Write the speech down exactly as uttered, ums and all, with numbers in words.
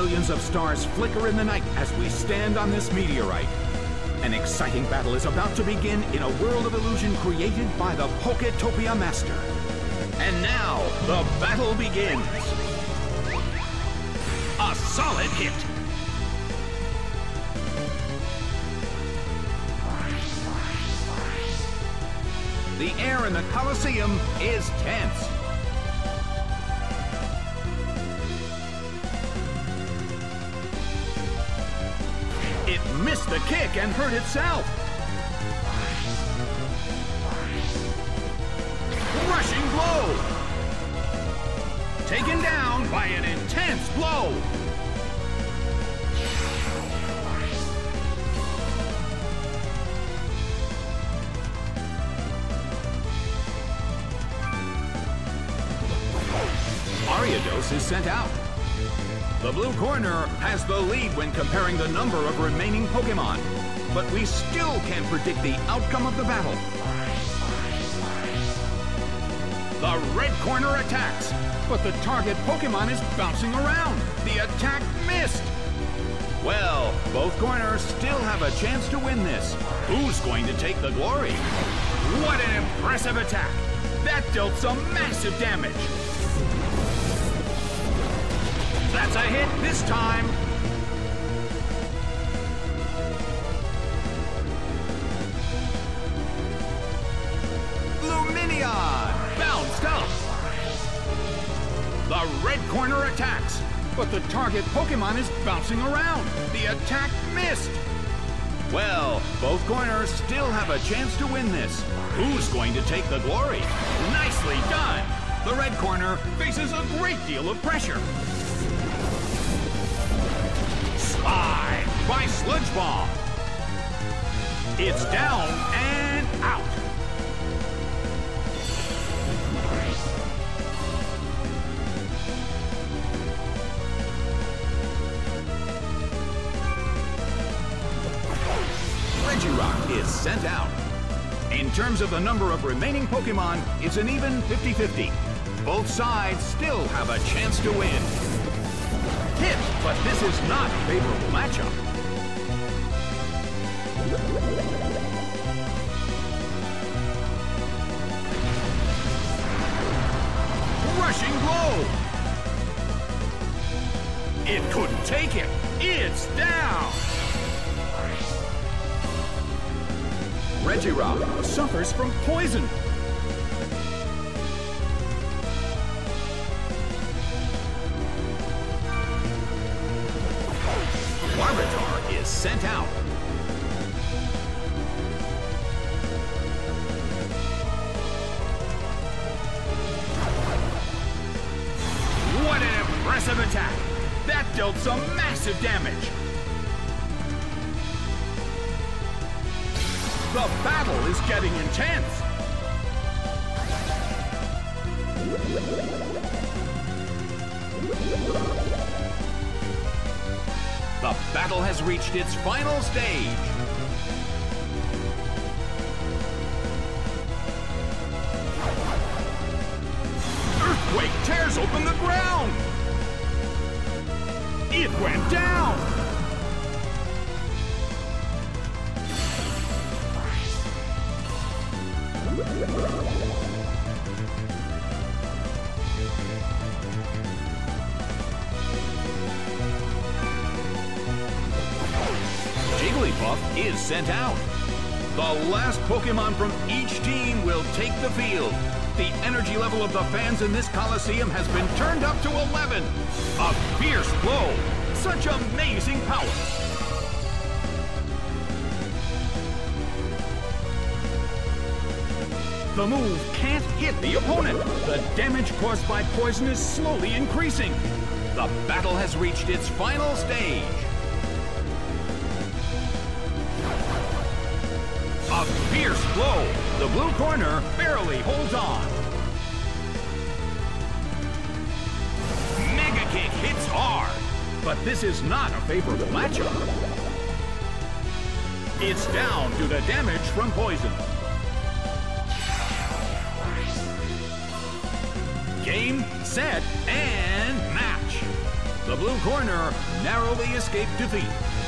Millions of stars flicker in the night as we stand on this meteorite. An exciting battle is about to begin in a world of illusion created by the Poketopia Master. And now, the battle begins. A solid hit. The air in the Colosseum is tense. It missed the kick and hurt itself. Rushing blow. Taken down by an intense blow. Ariados is sent out. The blue corner has the lead when comparing the number of remaining Pokemon, but we still can't predict the outcome of the battle. The red corner attacks, but the target Pokemon is bouncing around. The attack missed. Well, both corners still have a chance to win this. Who's going to take the glory? What an impressive attack! That dealt some massive damage. That's a hit this time. Lumineon bounced up. The red corner attacks, but the target Pokemon is bouncing around. The attack missed. Well, both corners still have a chance to win this. Who's going to take the glory? Nicely done. The red corner faces a great deal of pressure. Slide by Sludge Bomb. It's down and out. Regirock is sent out. In terms of the number of remaining Pokemon, it's an even fifty fifty. Both sides still have a chance to win. Hit, but this is not a favorable matchup. Rushing blow. It couldn't take it. It's down. Regirock suffers from poison. Larvitar is sent out. What an impressive attack! That dealt some massive damage. The battle is getting intense. The battle has reached its final stage. Earthquake tears open the ground. It went down. Jigglypuff is sent out. The last Pokemon from each team will take the field. The energy level of the fans in this Coliseum has been turned up to eleven. A fierce blow. Such amazing power. The move can't hit the opponent. The damage caused by poison is slowly increasing. The battle has reached its final stage. A fierce blow. The blue corner barely holds on. Mega Kick hits hard, but this is not a favorable matchup. It's down due to damage from poison. Game, set, and match. The blue corner narrowly escaped defeat.